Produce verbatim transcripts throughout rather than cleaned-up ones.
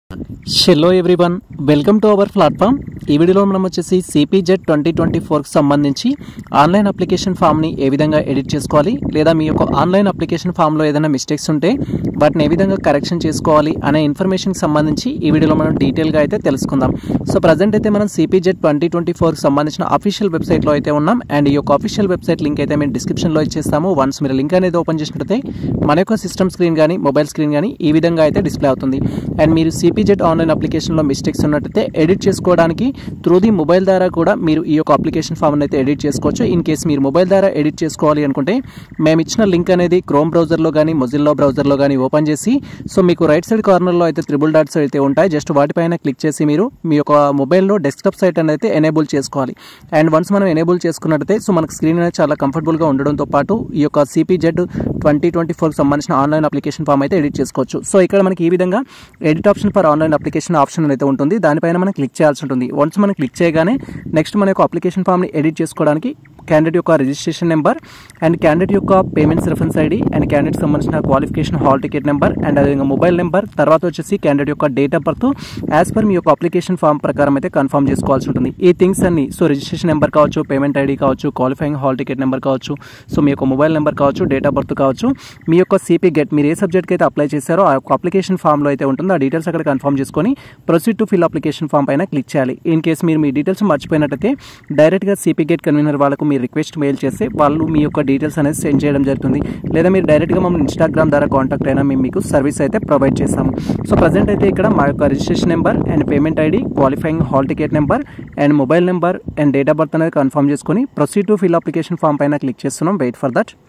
Hello everyone, welcome to our platform. ఈ వీడియోలో మనం వచ్చేసి సిపిజెడ్ ట్వంటీ ట్వంటీ ఫోర్కి సంబంధించి ఆన్లైన్ అప్లికేషన్ ఫామ్ని ఏ విధంగా ఎడిట్ చేసుకోవాలి, లేదా మీ యొక్క ఆన్లైన్ అప్లికేషన్ ఫామ్లో ఏదైనా మిస్టేక్స్ ఉంటే వాటిని ఏ విధంగా కరెక్షన్ చేసుకోవాలి అనే ఇన్ఫర్మేషన్కి సంబంధించి ఈ వీడియోలో మనం డీటెయిల్గా అయితే తెలుసుకుందాం. సో ప్రజెంట్ అయితే మనం సిపిజెడ్ ట్వంటీ ట్వంటీ ఫోర్కి సంబంధించిన అఫీషియల్ వెబ్సైట్లో అయితే ఉన్నాం. అండ్ ఈ యొక్క అఫీషియల్ వెబ్సైట్ లింక్ అయితే మేము డిస్క్రిప్షన్లో ఇచ్చేస్తాము. వన్స్ మీరు లింక్ అనేది ఓపెన్ చేసినట్లయితే మన యొక్క సిస్టమ్ స్క్రీన్ కానీ మొబైల్ స్క్రీన్ కానీ ఈ విధంగా అయితే డిస్ప్లే అవుతుంది. అండ్ మీరు సిపిజెడ్ ఆన్లైన్ అప్లికేషన్లో మిస్టేక్స్ ఉన్నట్టయితే ఎడిట్ చేసుకోవడానికి త్రూ ది మొబైల్ ద్వారా కూడా మీరు ఈ యొక్క అప్లికేషన్ ఫామ్ అయితే ఎడిట్ చేసుకోవచ్చు. ఇన్ కేసు మీరు మొబైల్ ద్వారా ఎడిట్ చేసుకోవాలి అనుకుంటే మేము ఇచ్చిన లింక్ అనేది క్రోమ్ బ్రౌజర్లో కానీ మొజిల్లా బ్రౌజర్లో కానీ ఓపెన్ చేసి, సో మీకు రైట్ సైడ్ కార్నర్లో అయితే త్రిబుల్ డాట్స్ అయితే ఉంటాయి. జస్ట్ వాటిపైన క్లిక్ చేసి మీరు మీ యొక్క మొబైల్లో డెస్క్టాప్ సైట్ అనేది అయితే ఎనేబుల్ చేసుకోవాలి. అండ్ వన్స్ మనం ఎనేబుల్ చేసుకున్నట్టయితే సో మనకు స్క్రీన్ అనేది చాలా కంఫర్టబుల్గా ఉండడంతో పాటు ఈ యొక్క సిపిజెడ్ ట్వంటీ ట్వంటీ ఫోర్కి సంబంధించిన ఆన్లైన్ అప్లికేషన్ ఫామ్ అయితే ఎడిట్ చేసుకోవచ్చు. సో ఇక్కడ మనకి ఈ విధంగా edit option for online application option అయితే ఉంటుంది. దానిపైన మనం క్లిక్ చేయాల్సి ఉంటుంది. వన్స్ మనం క్లిక్ చేయగానే నెక్స్ట్ మన యొక్క అప్లికేషన్ ఫామ్ని ఎడిట్ చేసుకోవడానికి క్యాండిడేట్ యొక్క రిజిస్ట్రేషన్ నెంబర్ అండ్ క్యాండిడేట్ యొక్క payments reference ID and candidate సంబంధించిన qualification hall ticket number and అదేవిధంగా మొబైల్ నెంబర్, తర్వాత వచ్చేసి క్యాండిడేట్ యొక్క date of birth as per మీ యొక్క అప్లికేషన్ ఫామ్ ప్రకారం అయితే కన్ఫర్మ్ చేసుకోవాల్సి ఉంటుంది. ఈ థింగ్స్ అన్ని సో రిజిస్ట్రేషన్ నెంబర్ కావచ్చు, పేమెంట్ ఐడి కావచ్చు, క్వాలిఫైయింగ్ హాల్ టికెట్ నెంబర్ కావచ్చు, సో మీ యొక్క మొబైల్ నెంబర్ కావచ్చు, డేట్ ఆఫ్ బర్త్ కావచ్చు, మీ యొక్క సిపి గెట్ మీరు ఏ సబ్జెక్ట్కి అయితే అప్లై చేశారో ఆ యొక్క అప్లికేషన్ ఫామ్లో అయితే ఉంటుందో ఆ డీటెయిల్స్ అక్కడ కన్ఫర్మ్ చేసుకొని proceed to fill application form పైన క్లిక్ చేయాలి. ఇన్ కేసు మీరు మీ డీటెయిల్స్ మర్చిపోయినట్టయితే డైరెక్ట్గా సిపి గెట్ కన్వీనర్ వాళ్ళకు మీరు రిక్వెస్ట్ మెయిల్ చేస్తే వాళ్ళు మీ యొక్క డీటెయిల్స్ అనేది సెండ్ చేయడం జరుగుతుంది. లేదా మీరు డైరెక్ట్గా మమ్మల్ని ఇన్స్టాగ్రామ్ ద్వారా కాంటాక్ట్ అయినా మేము మీకు సర్వీస్ అయితే ప్రొవైడ్ చేస్తాము. సో ప్రజెంట్ అయితే ఇక్కడ మా యొక్క registration number and payment ID, qualifying hall ticket number and mobile number and date of birth అనేది కన్ఫర్మ్ చేసుకొని proceed to fill application form పైన క్లిక్ చేస్తున్నాం. Wait for that.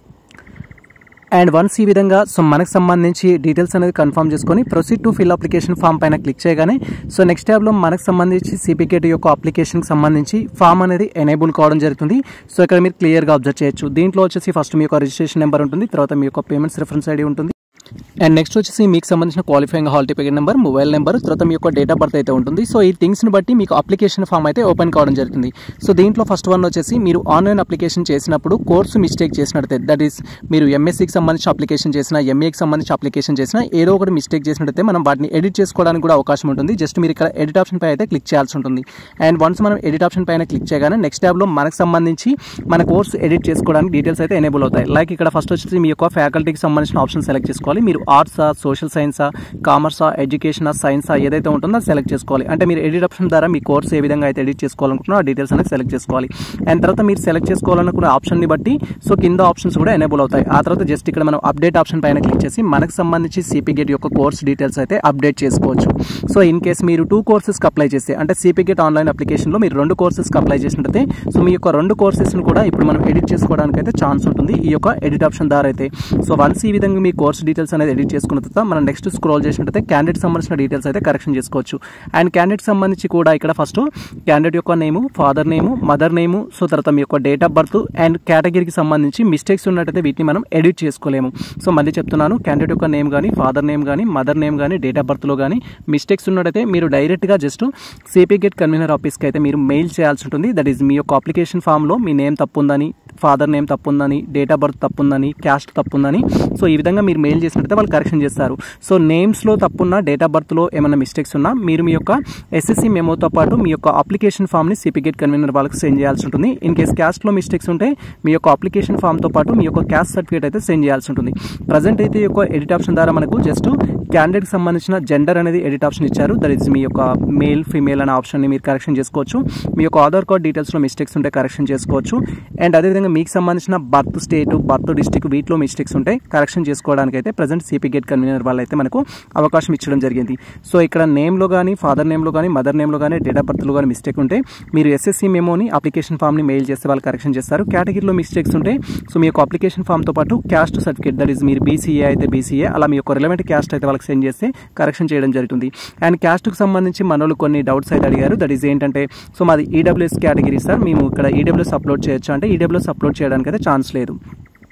And once ఈ విధంగా సో మనకు సంబంధించి డీటెయిల్స్ అనేది కన్ఫర్మ్ చేసుకొని proceed to fill application form పైన క్లిక్ చేయగానే సో నెక్స్ట్ ట్యాబ్లో మనకు సంబంధించి సిపికేట్ యొక్క అప్లికేషన్కి సంబంధించి ఫామ్ అనేది ఎనేబుల్ కావడం జరుగుతుంది. సో ఇక్కడ మీరు క్లియర్గా అబ్జర్వ్ చేయొచ్చు. దీంట్లో వచ్చేసి ఫస్ట్ మీ యొక్క రిజిస్ట్రేషన్ నెంబర్ ఉంటుంది, తర్వాత మీ యొక్క పేమెంట్స్ రెఫరెన్స్ ఐడి ఉంటుంది, అండ్ నెక్స్ట్ వచ్చేసి మీకు సంబంధించిన qualifying hall ticket number, mobile number, తర్వాత మీ యొక్క డేట్ ఆఫ్ బర్త్ అయితే ఉంటుంది. సో ఈ థింగ్స్ని బట్టి మీకు అప్లికేషన్ ఫామ్ అయితే ఓపెన్ కావడం జరుగుతుంది. సో దీంట్లో ఫస్ట్ వన్ వచ్చేసి మీరు ఆన్లైన్ అప్లికేషన్ చేసినప్పుడు కోర్సు మిస్టేక్ చేసినట్టయితే, దట్ ఈస్ మీరు ఎంఎస్సీకి సంబంధించిన అప్లికేషన్ చేసినా, ఎంఏకి సంబంధించిన అప్లికేషన్ చేసినా ఏదో ఒకటి మిస్టేక్ చేసినట్టయితే మనం వాటిని ఎడిట్ చేసుకోవడానికి కూడా అవకాశం ఉంటుంది. జస్ట్ మీరు ఇక్కడ ఎడిట్ ఆప్షన్ పై అయితే క్లిక్ చేయాల్సి ఉంటుంది. అండ్ వన్స్ మనం ఎడిట్ ఆప్షన్ పైన క్లిక్ చేయగానే నెక్స్ట్ ట్యాబ్లో మనకు సంబంధించి మన కోర్సు ఎడిట్ చేసుకోవడానికి డీటెయిల్స్ అయితే ఎనేబుల్ అవుతాయి. లైక్ ఇక్కడ ఫస్ట్ వచ్చేసి మీ యొక్క ఫ్యాకల్టీకి సంబంధించిన ఆప్షన్ సెలెక్ట్ చేసుకోవాలి. మీరు ఆర్ట్సా, సోషల్ సైన్సా, కామర్సా, ఎడ్యుకేషనా, సైన్సా ఏదైతే ఉంటుందో అది సెలెక్ట్ చేసుకోవాలి. అంటే మీరు ఎడిట్ ఆప్షన్ ద్వారా మీ కోర్స్ ఏ విధంగా అయితే ఎడిట్ చేసుకోవాలనుకుంటున్నా ఆ డీటెయిల్స్ అనేది సెలెక్ట్ చేసుకోవాలి. అండ్ తర్వాత మీరు సెలెక్ట్ చేసుకోవాలనుకున్న ఆప్షన్ని బట్టి సో కింద ఆప్షన్స్ కూడా ఎనేబుల్ అవుతాయి. ఆ తర్వాత జస్ట్ ఇక్కడ మనం అప్డేట్ ఆప్షన్ పైన క్లిక్ చేసి మనకు సంబంధించి సిపిగేట్ యొక్క కోర్స్ డీటెయిల్స్ అయితే అప్డేట్ చేసుకోవచ్చు. సో ఇన్ కేస్ మీరు టూ కోర్సెస్కి అప్లై చేస్తే, అంటే సిపిగేట్ ఆన్లైన్ అప్లికేషన్లో మీరు రెండు కోర్సెస్కి అప్లై చేసినట్టయితే సో మీ యొక్క రెండు కోర్సెస్ని కూడా ఇప్పుడు మనం ఎడిట్ చేసుకోవడానికి అయితే ఛాన్స్ ఉంటుంది ఈ యొక్క ఎడిట్ ఆప్షన్ ద్వారా అయితే. సో వన్స్ ఈ విధంగా మీ కోర్స్ డీటెయిల్స్ అనేది ఎడిట్ చేసుకున్న తర్వాత మనం నెక్స్ట్ స్క్రోల్ చేసినట్టయితే క్యాండిడేట్ సంబంధించిన డీటెయిల్స్ అయితే కరెక్షన్ చేసుకోవచ్చు. అండ్ క్యాండిడేట్ సంబంధించి కూడా ఇక్కడ ఫస్ట్ క్యాండిడేట్ యొక్క name, father name, mother name, so తర్వాత మీ యొక్క డేట్ ఆఫ్ బర్త్ అండ్ కేటగిరీకి సంబంధించి మిస్టేక్స్ ఉన్నట్టయితే వీటిని మనం ఎడిట్ చేసుకోలేము. సో మళ్ళీ చెప్తున్నాను, క్యాండిడేట్ యొక్క నేమ్ కానీ, ఫాదర్ నేమ్ కానీ, మదర్ నేమ్ కానీ, డేట్ ఆఫ్ బర్త్లో కానీ మిస్టేక్స్ ఉన్నట్టయితే మీరు డైరెక్ట్గా జస్ట్ సిపిగేట్ కన్వీనర్ ఆఫీస్కి అయితే మీరు మెయిల్ చేయాల్సి ఉంటుంది. దట్ ఈస్ మీ యొక్క అప్లికేషన్ ఫామ్లో మీ నేమ్ తప్పుందని, ఫాదర్ నేమ్ తప్పుందని, డేట్ ఆఫ్ బర్త్ తప్పుందని, క్యాస్ట్ తప్పుందని, సో ఈ విధంగా మీరు మెయిల్ చేసినట్టయితే వాళ్ళు కరెక్షన్ చేస్తారు. సో నేమ్స్లో తప్పున్నా, డేట్ ఆఫ్ బర్త్లో ఏమైనా మిస్టేక్స్ ఉన్నా మీరు మీ యొక్క ఎస్ఎస్సి మెమోతో పాటు మీ యొక్క అప్లికేషన్ ఫామ్ని సిపిగేట్ కన్వీనర్ వాళ్ళకి సెండ్ చేయాల్సి ఉంటుంది. ఇన్ కేస్ క్యాస్ట్లో మిస్టేక్స్ ఉంటే మీ యొక్క అప్లికేషన్ ఫామ్తో పాటు మీ యొక్క క్యాస్ట్ సర్టిఫికేట్ అయితే సెండ్ చేయాల్సి ఉంటుంది. ప్రజెంట్ అయితే ఈ యొక్క ఎడిట్ ఆప్షన్ ద్వారా మనకు జస్ట్ క్యాండిడేట్కి సంబంధించిన జెండర్ అనేది ఎడిట్ ఆప్షన్ ఇచ్చారు. దట్ ఈస్ మీ యొక్క మేల్, ఫీమేల్ అనే ఆప్షన్ని మీరు కరెక్షన్ చేసుకోవచ్చు. మీ యొక్క ఆధార్ కార్డ్ డీటెయిల్స్లో మిస్టేక్స్ ఉంటే కరెక్షన్ చేసుకోవచ్చు. అండ్ అదేవిధంగా మీకు సంబంధించిన బర్త్ స్టేట్, బర్త్ డిస్ట్రిక్ట్ వీటిలో మిస్టేక్స్ ఉంటే కరెక్షన్ చేసుకోవడానికి అయితే ప్రజెంట్ సిపిగేట్ కన్వీనర్ వాళ్ళు అయితే మనకు అవకాశం ఇచ్చడం జరిగింది. సో ఇక్కడ నేమ్లో కానీ, ఫాదర్ నేమ్లో కానీ, మదర్ నేమ్లో కానీ, డేట్ ఆఫ్ బర్త్లో కానీ మిస్టేక్ ఉంటే మీరు ఎస్ఎస్సి మెమోని అప్లికేషన్ ఫామ్ని మెయిల్ చేస్తే వాళ్ళు కరెక్షన్ చేస్తారు. కేటగిరీలో మిస్టేక్స్ ఉంటే సో మీ యొక్క అప్లికేషన్ ఫామ్తో పాటు క్యాస్ట్ సర్టిఫికేట్, దట్ ఈస్ మీరు బీసీఏ అయితే బీసీఏ, అలా మీ యొక్క రిలవెంట్ క్యాస్ట్ అయితే వాళ్ళకి సెండ్ చేస్తే కరెక్షన్ చేయడం జరుగుతుంది. అండ్ క్యాస్ట్కి సంబంధించి మనోళ్ళు కొన్ని డౌట్స్ అయితే అడిగారు. దట్ ఈస్ ఏంటంటే సో మాది ఈడబ్ల్యూఎస్ కేటగిరీ సార్, మేము ఇక్కడ ఈడబ్ల్యూఎస్ అప్లోడ్ చేయొచ్చు అంటే ఈడబ్ల్యూఎస్ అప్లోడ్ చేయడానికి అయితే ఛాన్స్ లేదు.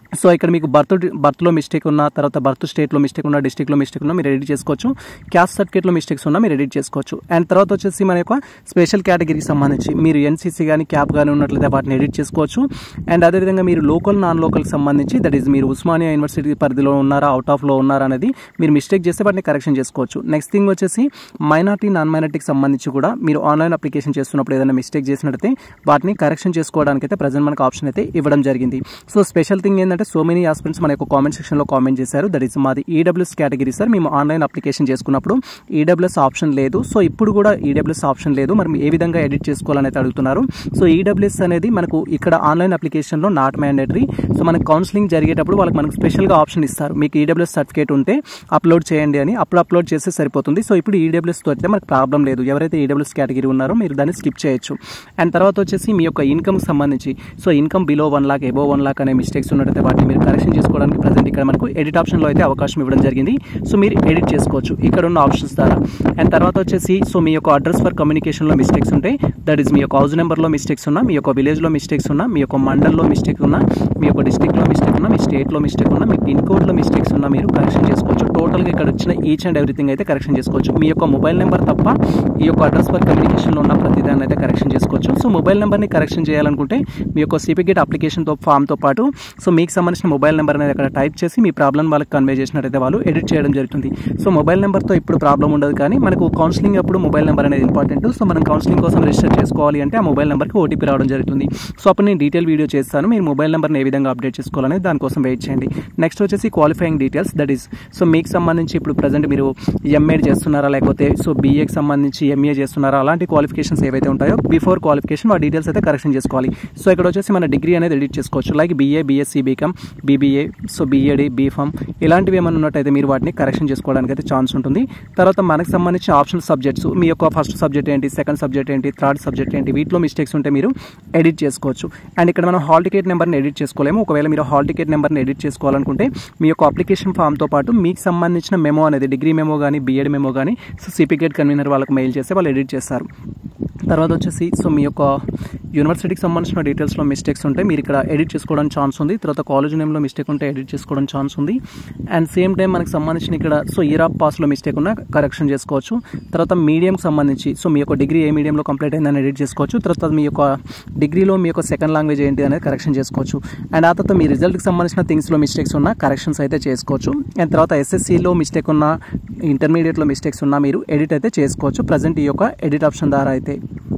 సో ఇక్కడ మీకు బర్త్ బర్త్లో మిస్టేక్ ఉన్న, తర్వాత బర్త్ స్టేట్లో మిస్టేక్ ఉన్న, డిస్ట్రిక్ట్లో మిస్టేక్ ఉన్న మీరు ఎడిట్ చేసుకోవచ్చు. క్యాస్ట్ సర్టిఫికేట్లో మిస్టేక్స్ ఉన్నా మీరు ఎడిట్ చేసుకోవచ్చు. అండ్ తర్వాత వచ్చేసి మన యొక్క స్పెషల్ కేటగిరీకి సంబంధించి మీరు ఎన్సీసీ కానీ క్యాప్ కానీ ఉన్నట్లయితే వాటిని ఎడిట్ చేసుకోవచ్చు. అండ్ అదేవిధంగా మీరు లోకల్ నాన్ లోకల్కి సంబంధించి దట్ ఈస్ మీరు ఉస్మానియా యూనివర్సిటీ పరిధిలో ఉన్నారా, అవుట్ ఆఫ్లో ఉన్నారా అనేది మీరు మిస్టేక్ చేస్తే వాటిని కరెక్షన్ చేసుకోవచ్చు. నెక్స్ట్ థింగ్ వచ్చేసి మైనార్టీ నాన్ మైనార్టీకి సంబంధించి కూడా మీరు ఆన్లైన్ అప్లికేషన్ చేస్తున్నప్పుడు ఏదైనా మిస్టేక్ చేసినట్లయితే వాటిని కరెక్షన్ చేసుకోవడానికి అయితే ప్రజెంట్ మనకు ఆప్షన్ అయితే ఇవ్వడం జరిగింది. సో స్పెషల్ థింగ్ ఏంటంటే సో మెనీ ఆస్పిరెంట్స్ మన యొక్క కామెంట్ సెక్షన్లో కామెంట్ చేశారు. దట్ ఈస్ మాది ఈడబ్ల్యూఎస్ కేటగిరీ సార్, మేము ఆన్లైన్ అప్లికేషన్ చేసుకున్నప్పుడు ఈడబ్ల్యూఎస్ ఆప్షన్ లేదు. సో ఇప్పుడు కూడా ఈడబ్ల్యూఎస్ ఆప్షన్ లేదు, మరి ఏ విధంగా ఎడిట్ చేసుకోవాలని అయితే అడుగుతున్నారు. సో ఈడబ్ల్యూఎస్ అనేది మనకు ఇక్కడ ఆన్లైన్ అప్లికేషన్లో నాట్ మ్యాండేటరీ. సో మనకు కౌన్సిలింగ్ జరిగేటప్పుడు వాళ్ళకి మనకు స్పెషల్గా ఆప్షన్ ఇస్తారు, మీకు ఈడబ్ల్యూఎస్ సర్టిఫికేట్ ఉంటే అప్లోడ్ చేయండి అని. అప్పుడు అప్లోడ్ చేస్తే సరిపోతుంది. సో ఇప్పుడు ఈడబ్ల్యూఎస్తో అయితే మనకు ప్రాబ్లం లేదు. ఎవరైతే ఈడబ్ల్యూఎస్ కేటగిరీ ఉన్నారో మీరు దాన్ని స్కిప్ చేయొచ్చు. అండ్ తర్వాత వచ్చేసి మీ యొక్క ఇన్కమ్కి సంబంధించి so income below one lakh above one lakh అనే మిస్టేక్స్ ఉన్నట్టయితే వాటిని మీరు కరెక్షన్ చేసుకోవడానికి ప్రజెంట్ ఇక్కడ మనకు ఎడిట్ ఆప్షన్లో అయితే అవకాశం ఇవ్వడం జరిగింది. సో మీరు ఎడిట్ చేసుకోవచ్చు ఇక్కడ ఉన్న ఆప్షన్స్ ద్వారా. అండ్ తర్వాత వచ్చేసి సో మీ యొక్క అడ్రస్ ఫర్ కమ్యూనికేషన్లో మిస్టేక్స్ ఉంటాయి. దట్ ఈస్ మీ యొక్క హౌస్ నెంబర్లో మిస్టేక్స్ ఉన్నా, మీ యొక్క విలేజ్లో మిస్టేక్స్ ఉన్నా, మీ యొక్క మండల్లో మిస్టేక్ ఉన్నా, మీ యొక్క డిస్ట్రిక్ట్లో మిస్టేక్ ఉన్నా, మీ స్టేట్లో మిస్టేక్ ఉన్నా, మీ పిన్ కోడ్లో మిస్టేక్స్ ఉన్నా మీరు కరెక్షన్ చేసుకోవచ్చు. టోటల్గా ఇక్కడ వచ్చిన ఈచ్ అండ్ ఎవ్రీథింగ్ అయితే కరెక్షన్ చేసుకోవచ్చు. మీ యొక్క మొబైల్ నెంబర్ తప్ప ఈ యొక్క అడ్రస్ ఫర్ కమ్యూనికేషన్లో ఉన్న ప్రతిదాన్ని అయితే కరెక్షన్ చేసుకోవచ్చు. సో మొబైల్ నెంబర్ని కరెక్షన్ చేయాలనుకుంటే మీ యొక్క సిపిగేట్ అప్లికేషన్తో ఫామ్తో పాటు సో మీకు సంబంధించిన మొబైల్ నెంబర్ అనేది అక్కడ టైప్ చేసి మీ ప్రాబ్లం వాళ్ళకి కన్వే చేసినట్టయితే వాళ్ళు ఎడిట్ చేయడం జరుగుతుంది. సో మొబైల్ నెంబర్తో ఇప్పుడు ప్రాబ్లం ఉండదు, కానీ మనకు కౌన్సిలింగ్ అప్పుడు మొబైల్ నెంబర్ అనేది ఇంపార్టెంట్. సో మనం కౌన్సిలింగ్ కోసం రిజిస్టర్ చేసుకోవాలి అంటే ఆ మొబైల్ నెంబర్కి ఓటీపీ రావడం జరుగుతుంది. సో అప్పుడు నేను డీటెయిల్ వీడియో చేస్తాను, మీరు మొబైల్ నెంబర్ని ఏ విధంగా అప్డేట్ చేసుకోవాలని దానికోసం వెయిట్ చేయండి. నెక్స్ట్ వచ్చేసి qualifying details, that is so మీకు సంబంధించి ఇప్పుడు ప్రజెంట్ మీరు ఎంఏ చేస్తున్నారా, లేకపోతే సో బీఏకి సంబంధించి ఎంఏ చేస్తున్నారా, అలాంటి క్వాలిఫికేషన్స్ ఏవైతే ఉంటాయో బిఫోర్ క్వాలిఫికేషన్ ఆ డీటెయిల్స్ అయితే కరెక్షన్ చేసుకోవాలి. సో ఇక్కడ వచ్చేసి మన డిగ్రీ అనేది ఎడిట్ చేసుకోవచ్చు, like BA, BSc, BCom, BBA, so BEd, BPharm ఇలాంటివి ఏమైనా ఉన్నట్టయితే మీరు వాటిని కరెక్షన్ చేసుకోవడానికి అయితే ఛాన్స్ ఉంటుంది. తర్వాత మనకు సంబంధించిన ఆప్షనల్ సబ్జెక్ట్స్, మీ యొక్క ఫస్ట్ సబ్జెక్ట్ ఏంటి, సెకండ్ సబ్జెక్ట్ ఏంటి, థర్డ్ సబ్జెక్ట్ ఏంటి, వీటిలో మిస్టేక్స్ ఉంటే మీరు ఎడిట్ చేసుకోవచ్చు. అండ్ ఇక్కడ మనం హాల్ టికెట్ నెంబర్ని ఎడిట్ చేసుకోలేము. ఒకవేళ మీరు హాల్ టికెట్ నెంబర్ని ఎడిట్ చేసుకోవాలనుకుంటే మీ యొక్క అప్లికేషన్ ఫామ్తో పాటు మీకు సంబంధించిన మెమో అనేది డిగ్రీ మెమో కానీ బీఎడ్ మెమో కానీ సో సిపిగేట్ కన్వీనర్ వాళ్ళకి మెయిల్ చేస్తే వాళ్ళు ఎడిట్ చేస్తారు. తర్వాత వచ్చేసి సో మీ యొక్క యూనివర్సిటీకి సంబంధించిన డీటెయిల్స్లో మిస్టేక్స్ ఉంటే మీరు ఇక్కడ ఎడిట్ చేసుకోవడానికి ఛాన్స్ ఉంది. తర్వాత కాలేజ్ నేమ్లో మిస్టేక్ ఉంటే ఎడిట్ చేసుకోవడానికి ఛాన్స్ ఉంది. అండ్ సేమ్ టైం మనకు సంబంధించిన ఇక్కడ సో ఇయర్ ఆఫ్ పాస్లో మిస్టేక్ ఉన్న కరెక్షన్ చేసుకోవచ్చు. తర్వాత మీడియంకి సంబంధించి సో మీ యొక్క డిగ్రీ ఏ మీడియంలో కంప్లీట్ అయిందని ఎడిట్ చేసుకోవచ్చు. తర్వాత మీ యొక్క డిగ్రీలో మీ యొక్క సెకండ్ లాంగ్వేజ్ ఏంటి అనేది కరెక్షన్ చేసుకోవచ్చు. అండ్ ఆ తర్వాత మీ రిజల్ట్కి సంబంధించిన థింగ్స్లో మిస్టేక్స్ ఉన్న కరెక్షన్స్ అయితే చేసుకోవచ్చు. అండ్ తర్వాత ఎస్ఎస్సిలో మిస్టేక్ ఉన్న, ఇంటర్మీడియట్లో మిస్టేక్స్ ఉన్నా మీరు ఎడిట్ అయితే చేసుకోవచ్చు ప్రజెంట్ ఈ యొక్క ఎడిట్ ఆప్షన్ ద్వారా అయితే.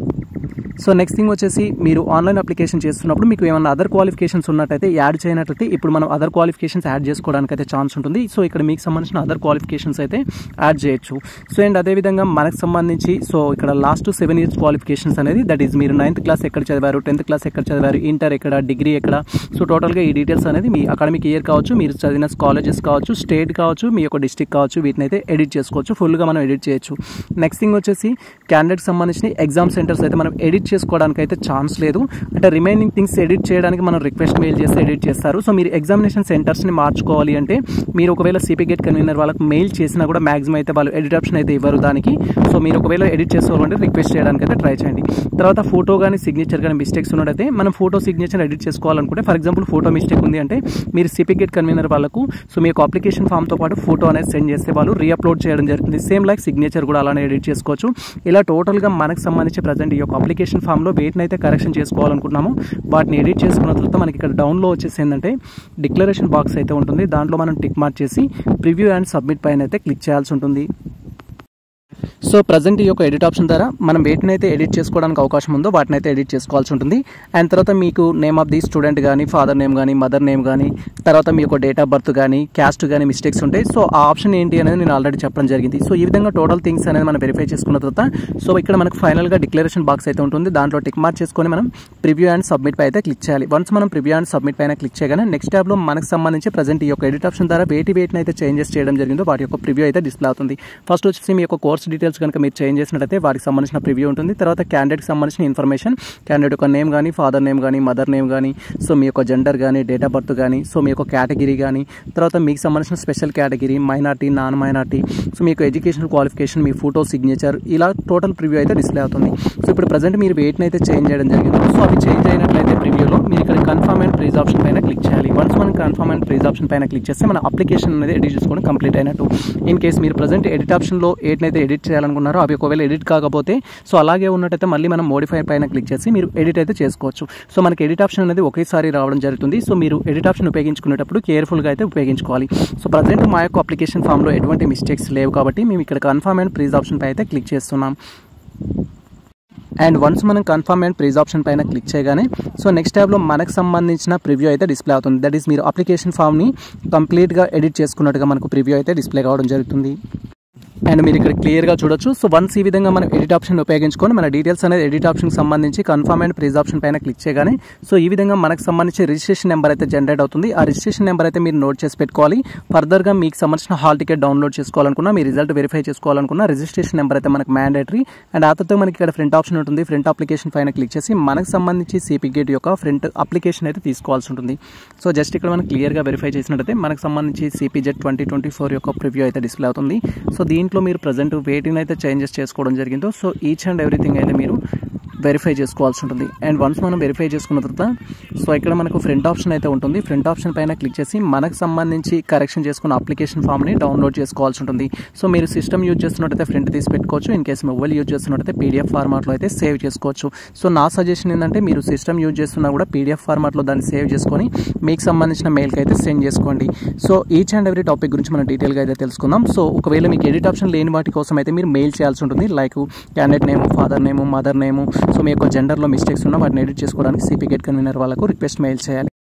సో నెక్స్ట్ థింగ్ వచ్చేసి మీరు ఆన్లైన్ అప్లికేషన్ చేస్తున్నప్పుడు మీకు ఏమైనా అదర్ క్వాలిఫికేషన్స్ ఉన్నట్టయితే యాడ్ చేయనట్లయితే ఇప్పుడు మనం అదర్ క్వాలిఫికేషన్స్ యాడ్ చేసుకోవడానికి అయితే ఛాన్స్ ఉంటుంది. సో ఇక్కడ మీకు సంబంధించిన అదర్ క్వాలిఫికేషన్స్ అయితే యాడ్ చేయొచ్చు. సో అండ్ అదేవిధంగా మనకు సంబంధించి సో ఇక్కడ లాస్ట్ సెవెన్ ఇయర్స్ క్వాలిఫికేషన్స్ అనేది దట్ ఈస్ మీరు నైన్త్ క్లాస్ ఎక్కడ చదివారు, టెన్త్ క్లాస్ ఎక్కడ చదివారు, ఇంటర్ ఎక్కడ, డిగ్రీ ఎక్కడ, సో టోటల్గా ఈ డీటెయిల్స్ అనేది మీ అకాడమిక్ ఇయర్ కావచ్చు, మీరు చదివిన కాలేజెస్ కావచ్చు, స్టేట్ కావచ్చు, మీ యొక్క డిస్ట్రిక్ట్ కావచ్చు, వీటిని అయితే ఎడిట్ చేసుకోవచ్చు. ఫుల్గా మనం ఎడిట్ చేయొచ్చు. నెక్స్ట్ థింగ్ వచ్చేసి క్యాండిడేట్కి సంబంధించిన ఎగ్జామ్ సెంటర్స్ అయితే మనం ఎడిట్ చేసుకోవడానికి అయితే ఛాన్స్ లేదు. అంటే రిమైనింగ్ థింగ్స్ ఎడిట్ చేయడానికి మనం రిక్వెస్ట్ మెయిల్ చేస్తే ఎడిట్ చేస్తారు. సో మీరు ఎగ్జామినేషన్ సెంటర్స్ని మార్చుకోవాలి అంటే మీరు ఒకవేళ సిపిగేట్ కన్వీనర్ వాళ్ళకి మెయిల్ చేసినా కూడా మ్యాక్సిమం అయితే వాళ్ళు ఎడిట్ ఆప్షన్ అయితే ఇవ్వరు దానికి. సో మీరు ఒకవేళ ఎడిట్ చేసుకోవాలంటే రిక్వెస్ట్ చేయడానికి అయితే ట్రై చేయండి. తర్వాత ఫోటో కానీ సిగ్నేచర్ కానీ మిస్టేక్స్ ఉన్నట్టయితే మనం ఫోటో సిగ్నేచర్ ఎడిట్ చేసుకోవాలనుకుంటే ఫర్ ఎగ్జాంపుల్ ఫోటో మిస్టేక్ ఉంది అంటే మీరు సిపిగేట్ కన్వీనర్ వాళ్ళకు సో మీ యొక్క అప్లికేషన్ ఫామ్తో పాటు ఫోటో అనేది సెండ్ చేస్తే వాళ్ళు రీఅప్లోడ్ చేయడం జరుగుతుంది. సేమ్ లైక్ సిగ్నేచర్ కూడా అలానే ఎడిట్ చేసుకోవచ్చు. ఇలా టోటల్గా మనకు సంబంధించి ప్రజెంట్ ఈ యొక్క అప్లికేషన్ ఫామ్లో వేటిని అయితే కరెక్షన్ చేసుకోవాలనుకుంటున్నామో వాటిని ఎడిట్ చేసుకున్న తర్వాత మనకి ఇక్కడ డౌన్లో వచ్చేసి ఏంటంటే డిక్లరేషన్ బాక్స్ అయితే ఉంటుంది. దాంట్లో మనం టిక్ మార్క్ చేసి ప్రివ్యూ అండ్ సబ్మిట్ పైన అయితే క్లిక్ చేయాల్సి ఉంటుంది. సో ప్రజెంట్ ఈ యొక్క ఎడిట్ ఆప్షన్ ద్వారా మనం వేటిని అయితే ఎడిట్ చేసుకోవడానికి అవకాశం ఉందో వాటిని అయితే ఎడిట్ చేసుకోవాల్సి ఉంటుంది. అండ్ తర్వాత మీకు నేమ్ ఆఫ్ ది స్టూడెంట్ కానీ, ఫాదర్ నేమ్ కానీ, మదర్ నేమ్ కానీ, తర్వాత మీ యొక్క డేట్ ఆఫ్ బర్త్ కానీ, క్యాస్ట్ కానీ మిస్టేక్స్ ఉంటాయి. సో ఆ ఆప్షన్ ఏంటి అనేది నేను ఆల్రెడీ చెప్పడం జరిగింది. సో ఈ విధంగా టోటల్ థింగ్స్ అనేది మనం వెరిఫై చేసుకున్న తర్వాత సో ఇక్కడ మనకు ఫైనల్గా డిక్లరేషన్ బాక్స్ అయితే ఉంటుంది. దాంట్లో టిక్ మార్క్ చేసుకొని మనం ప్రివ్యూ అండ్ సబ్మిట్ పై అయితే క్లిక్ చేయాలి. వన్స్ మనం ప్రివ్యూ అండ్ సబ్మిట్ పైన క్లిక్ చేయగానే నెక్స్ట్ ట్యాబ్లో మనకు సంబంధించి ప్రజెంట్ ఈ యొక్క ఎడిట్ ఆప్షన్ ద్వారా వేటి వేటిని అయితే చేంజెస్ చేయడం జరిగిందో వాటి యొక్క ప్రివ్యూ అయితే డిస్ప్లే అవుతుంది. ఫస్ట్ వచ్చేసి మీ యొక్క కోర్స్ డీటెయిల్స్ కనుక మీరు చేంజ్ చేసినట్టయితే వాటికి సంబంధించిన ప్రివ్యూ ఉంటుంది. తర్వాత క్యాండిడేట్కి సంబంధించిన ఇన్ఫర్మేషన్, క్యాండిడేట్ యొక్క నేమ్ కానీ, ఫాదర్ నేమ్ కానీ, మదర్ నేమ్ కానీ, సో మీ యొక్క జెండర్ కానీ, డేట్ ఆఫ్ బర్త్ కానీ, సో మీ యొక్క కేటగిరీ కానీ, తర్వాత మీకు సంబంధించిన special category, minority, non minority, so మీ యొక్క ఎడ్యుకేషనల్ క్వాలిఫికేషన్, మీ ఫోటో, సిగ్నేచర్, ఇలా టోటల్ ప్రివ్యూ అయితే డిస్ప్లే అవుతుంది. సో ఇప్పుడు ప్రజెంట్ మీరు వేటిని అయితే చేంజ్ చేయడం జరిగింది. సో అవి చేంజ్ అయినట్లయితే ప్రివ్యూలో మీరు ఇక్కడ కన్ఫర్మ్ అండ్ ప్రైజ్ ఆప్షన్ పైన క్లిక్ చేయాలి. వన్స్ మనం కన్ఫర్మ్ అండ్ ప్రైజ్ ఆప్షన్ పైన క్లిక్ చేస్తే మన అప్లికేషన్ అనేది ఎడిట్ చేసుకోవడం కంప్లీట్ అయినట్టు. ఇన్ కేస్ మీరు ప్రజెంట్ ఎడిట్ ఆప్షన్లో ఏటైతే ఎడిట్ చేయాలనుకున్నారో అవి ఒకవేళ ఎడిట్ కాకపోతే సో అలాగే ఉన్నట్టయితే మళ్ళీ మనం మోడిఫై పైన క్లిక్ చేసి మీరు ఎడిట్ అయితే చేసుకోవచ్చు. సో మనకి ఎడిట్ ఆప్షన్ అనేది ఒకేసారి రావడం జరుగుతుంది. సో మీరు ఎడిట్ ఆప్షన్ ఉపయోగించుకునేటప్పుడు కేర్ఫుల్గా అయితే ఉపయోగించుకోవాలి. సో ప్రజెంట్ మా యొక్క అప్లికేషన్ ఫామ్లో ఎటువంటి మిస్టేక్స్ లేవు కాబట్టి మేము ఇక్కడ కన్ఫర్మ్ అండ్ ప్రైజ్ ఆప్షన్ పై అయితే క్లిక్ చేస్తున్నాం. అండ్ వన్స్ మనం కన్ఫర్మ్ అండ్ ప్రైజ్ ఆప్షన్ పైన క్లిక్ చేయగానే సో నెక్స్ట్ ట్యాబ్లో మనకు సంబంధించిన ప్రివ్యూ అయితే డిస్ప్లే అవుతుంది. దట్ ఈస్ మీరు అప్లికేషన్ ఫామ్ని కంప్లీట్గా ఎడిట్ చేసుకున్నట్టుగా మనకు ప్రివ్యూ అయితే డిస్ప్లే కావడం జరుగుతుంది. అండ్ మీరు ఇక్కడ క్లియర్గా చూడొచ్చు. సో వన్స్ ఈ విధంగా మనం ఎడిట్ ఆప్షన్ ఉపయోగించుకొని మన డీటెయిల్స్ అనేది ఎడిట్ ఆప్షన్కి సంబంధించి కన్ఫర్మ్ అండ్ ప్రైజ్ ఆప్షన్ పైన క్లిక్ చేయగానే సో ఈ విధంగా మనకు సంబంధించి రిజిస్ట్రేషన్ నెంబర్ అయితే జనరేట్ అవుతుంది. ఆ రిజిస్ట్రేషన్ నెంబర్ అయితే మీరు నోట్ చేసి పెట్టుకోవాలి. ఫర్దర్గా మీకు సంబంధించిన హాల్ టికెట్ డౌన్లోడ్ చేసుకోవాలనుకున్నా, మీ రిజల్ట్ వెరిఫై చేసుకోవాలనుకున్నా రిజిస్ట్రేషన్ నెంబర్ అయితే మనకు మ్యాండేటరీ. అండ్ ఆ తర్వాత మనకి ఇక్కడ ఫ్రంట్ ఆప్షన్ ఉంటుంది. ఫ్రంట్ అప్లికేషన్ పైన క్లిక్ చేసి మనకు సంబంధించి సిపి గేట్ యొక్క ఫ్రంట్ అప్లికేషన్ అయితే తీసుకోవాల్సి ఉంటుంది. సో జస్ట్ ఇక్కడ మనం క్లియర్గా వెరిఫై చేసినట్టయితే మనకు సంబంధించి CPGET twenty twenty four యొక్క ప్రివ్యూ అయితే డిస్ప్లే అవుతుంది. సో దీంట్లో మీరు ప్రజెంట్ వెయిటింగ్ అయితే చేంజెస్ చేసుకోవడం జరిగిందో సో ఈచ్ అండ్ ఎవ్రీథింగ్ అయితే మీరు వెరిఫై చేసుకోవాల్సి ఉంటుంది. అండ్ వన్స్ మనం వెరిఫై చేసుకున్న తర్వాత సో ఇక్కడ మనకు ఫ్రంట్ ఆప్షన్ అయితే ఉంటుంది. ఫ్రంట్ ఆప్షన్ పైన క్లిక్ చేసి మనకు సంబంధించి కరెక్షన్ చేసుకున్న అప్లికేషన్ ఫామ్ని డౌన్లోడ్ చేసుకోవాల్సి ఉంటుంది. సో మీరు సిస్టమ్ యూజ్ చేస్తున్నట్టయితే ఫ్రంట్ తీసి పెట్టుకోవచ్చు. ఇన్ కేసు మొబైల్ యూజ్ చేస్తున్నట్టయితే పీడిఎఫ్ ఫార్మాట్లో అయితే సేవ్ చేసుకోవచ్చు. సో నా సజెషన్ ఏంటంటే మీరు సిస్టమ్ యూజ్ చేస్తున్నా కూడా పీడిఎఫ్ ఫార్మాట్లో దాన్ని సేవ్ చేసుకొని మీకు సంబంధించిన మెయిల్కి అయితే సెండ్ చేసుకోండి. So each and every topic గురించి మనం డీటెయిల్గా అయితే తెలుసుకుందాం. సో ఒకవేళ మీకు ఎడిట్ ఆప్షన్ లేని వాటి కోసం అయితే మీరు మెయిల్ చేయాల్సి ఉంటుంది. Like candidate name, father name, mother name, so మీ యొక్క జెండర్లో మిస్టేక్స్ ఉన్నా వాటిని ఎడిట్ చేసుకోవడానికి సిపి గేట్ కన్వీనర్ వాళ్ళకు రిక్వెస్ట్ మెయిల్ చేయాలి.